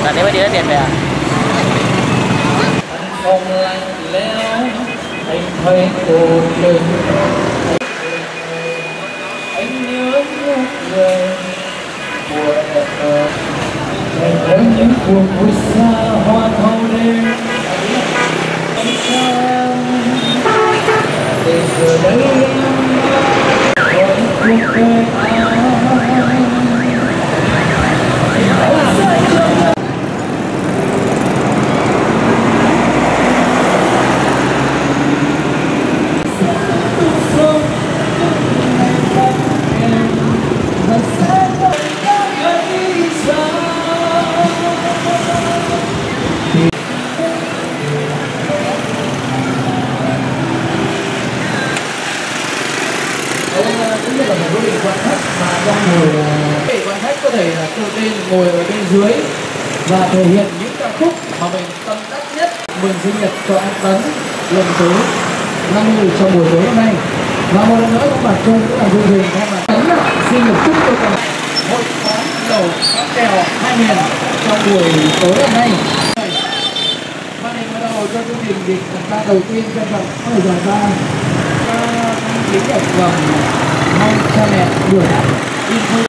Bạn đấy mới đi lấy tiền về à? Không lạnh lẽo anh thấy cô đơn, anh nhớ người buồn anh nhớ những cuộc vui xa hoa thâu đêm anh sao để giờ đây em còn cuộc đời thứ nhất là một cái vị quan khách mà trong ngồi vị quan khách có thể là tự tin ngồi ở bên dưới và thể hiện những ca khúc mà mình tâm đắc nhất. Mừng sinh nhật cho anh Tấn lần thứ 50 trong buổi tối hôm nay, và một lần nữa các bạn chung cũng là chương trình thay mặt Tấn xin được chúc cho hội quán lẩu bánh bèo Hai Miền trong buổi tối hôm nay. Và để mở đầu cho chương trình thì chúng ta đầu tiên trân trọng mời dàn ra kính đẹp vòng hai cha mẹ buổi